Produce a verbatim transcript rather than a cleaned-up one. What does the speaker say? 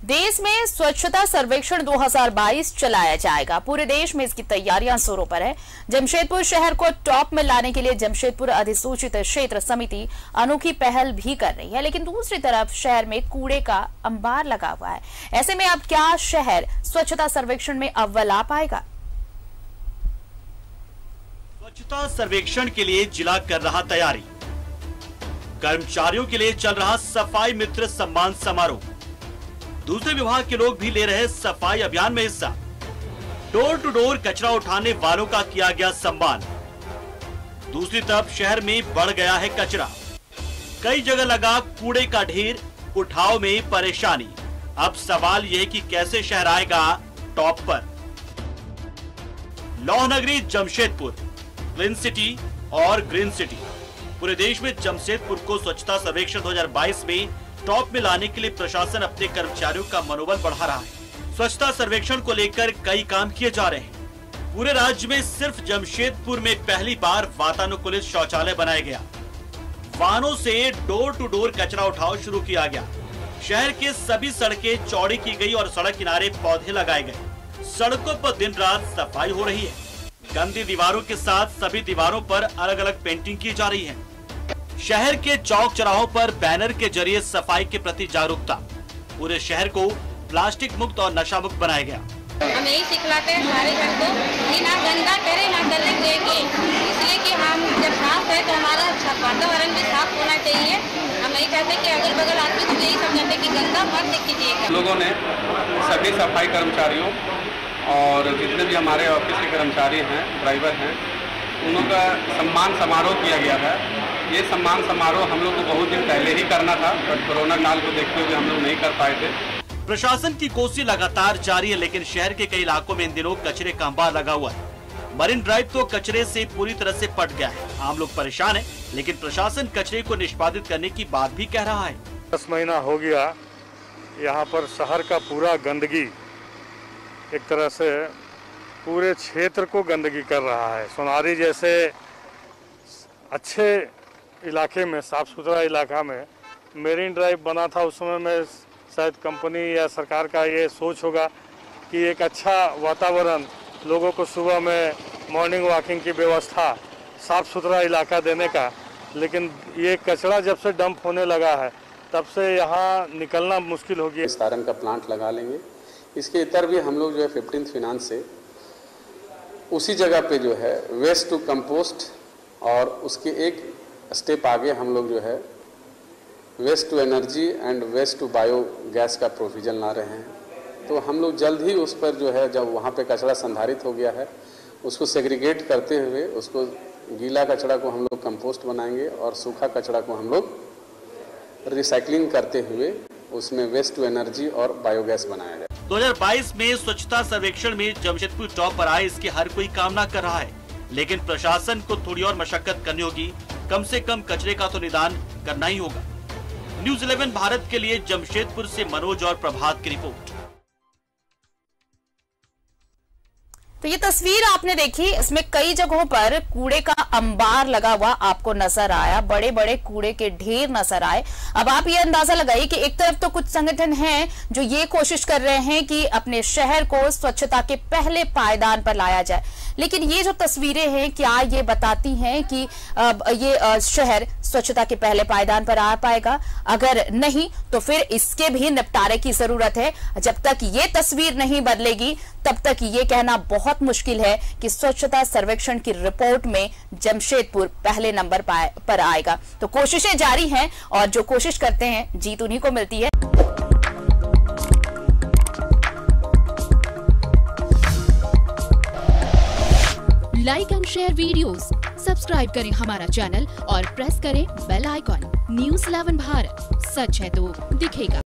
देश में स्वच्छता सर्वेक्षण दो हज़ार बाईस चलाया जाएगा। पूरे देश में इसकी तैयारियां जोरों पर है। जमशेदपुर शहर को टॉप में लाने के लिए जमशेदपुर अधिसूचित क्षेत्र समिति अनोखी पहल भी कर रही है, लेकिन दूसरी तरफ शहर में कूड़े का अंबार लगा हुआ है। ऐसे में अब क्या शहर स्वच्छता सर्वेक्षण में अव्वल आ पाएगा? स्वच्छता सर्वेक्षण के लिए जिला कर रहा तैयारी। कर्मचारियों के लिए चल रहा सफाई मित्र सम्मान समारोह। दूसरे विभाग के लोग भी ले रहे सफाई अभियान में हिस्सा। डोर टू डोर कचरा उठाने वालों का किया गया सम्मान। दूसरी तरफ शहर में बढ़ गया है कचरा। कई जगह लगा कूड़े का ढेर, उठाव में परेशानी। अब सवाल यह कि कैसे शहर आएगा टॉप पर। लौह नगरी जमशेदपुर, क्लीन सिटी और ग्रीन सिटी। पूरे देश में जमशेदपुर को स्वच्छता सर्वेक्षण दो हज़ार बाईस में टॉप में लाने के लिए प्रशासन अपने कर्मचारियों का मनोबल बढ़ा रहा है। स्वच्छता सर्वेक्षण को लेकर कई काम किए जा रहे हैं। पूरे राज्य में सिर्फ जमशेदपुर में पहली बार वातानुकूलित शौचालय बनाया गया। वाहनों से डोर टू डोर कचरा उठाव शुरू किया गया। शहर के सभी सड़कें चौड़ी की गई और सड़क किनारे पौधे लगाए गए। सड़कों पर दिन रात सफाई हो रही है। गंदी दीवारों के साथ सभी दीवारों पर अलग अलग पेंटिंग की जा रही है। शहर के चौक चौराहों पर बैनर के जरिए सफाई के प्रति जागरूकता। पूरे शहर को प्लास्टिक मुक्त और नशा मुक्त बनाया गया। हम यही सिखलाते हैं हमारे घर को कि ना गंदा करे ना गंदे देंगे, इसलिए कि हम जब साफ है तो हमारा वातावरण भी साफ होना चाहिए। हम नहीं चाहते कि अगल बगल आदमी को यही समझाते कि गंदा मत कीजिएगा। लोगों ने सभी सफाई कर्मचारियों और जितने भी हमारे ऑफिस के कर्मचारी हैं, ड्राइवर हैं, उनका सम्मान समारोह किया गया है। ये सम्मान समारोह हम लोग को बहुत दिन पहले ही करना था, बट कोरोना काल को देखते हुए हम लोग नहीं कर पाए थे। प्रशासन की कोशिश लगातार जारी है, लेकिन शहर के कई इलाकों में इन दिनों कचरे का अंबार लगा हुआ है। मरीन ड्राइव तो कचरे से पूरी तरह से पट गया है। आम लोग परेशान हैं, लेकिन प्रशासन कचरे को निष्पादित करने की बात भी कह रहा है। दस महीना हो गया, यहाँ पर शहर का पूरा गंदगी एक तरह से पूरे क्षेत्र को गंदगी कर रहा है। सोनारी जैसे अच्छे इलाके में, साफ सुथरा इलाका में मेरीन ड्राइव बना था, उस समय में शायद कंपनी या सरकार का ये सोच होगा कि एक अच्छा वातावरण, लोगों को सुबह में मॉर्निंग वॉकिंग की व्यवस्था, साफ सुथरा इलाका देने का। लेकिन ये कचरा जब से डंप होने लगा है तब से यहाँ निकलना मुश्किल हो गया। सारन का प्लांट लगा लेंगे। इसके इतर भी हम लोग जो है फिफ्टीन फिनांस से उसी जगह पे जो है वेस्ट टू कंपोस्ट और उसके एक स्टेप आगे हम लोग जो है waste to energy and waste to bio gas का प्रोविजन ला रहे हैं। तो हम लोग जल्द ही उस पर जो है, जब वहाँ पे कचरा संधारित हो गया है, उसको सेग्रीगेट करते हुए उसको गीला कचरा को हम लोग कंपोस्ट बनाएंगे और सूखा कचरा को हम लोग रिसाइकलिंग करते हुए उसमें वेस्ट टू एनर्जी और बायोगैस बनाया जाए। दो हज़ार बाईस में स्वच्छता सर्वेक्षण में जमशेदपुर टॉप पर आए, इसकी हर कोई कामना कर रहा है, लेकिन प्रशासन को थोड़ी और मशक्कत करनी होगी। कम से कम कचरे का तो निदान करना ही होगा। न्यूज़ इलेवन भारत के लिए जमशेदपुर से मनोज और प्रभात की रिपोर्ट। तो ये तस्वीर आपने देखी, इसमें कई जगहों पर कूड़े का अंबार लगा हुआ आपको नजर आया, बड़े बड़े कूड़े के ढेर नजर आए। अब आप ये अंदाजा लगाइए कि एक तरफ तो कुछ संगठन हैं जो ये कोशिश कर रहे हैं कि अपने शहर को स्वच्छता के पहले पायदान पर लाया जाए, लेकिन ये जो तस्वीरें हैं क्या ये बताती हैं कि अब ये शहर स्वच्छता के पहले पायदान पर आ पाएगा? अगर नहीं तो फिर इसके भी निपटारे की जरूरत है। जब तक ये तस्वीर नहीं बदलेगी तब तक ये कहना बहुत मुश्किल है कि स्वच्छता सर्वेक्षण की रिपोर्ट में जमशेदपुर पहले नंबर पर आएगा। तो कोशिशें जारी हैं और जो कोशिश करते हैं जीत उन्हीं को मिलती है। Like and share videos, subscribe करें हमारा चैनल और प्रेस करें bell icon. News eleven Bharat, सच है तो दिखेगा।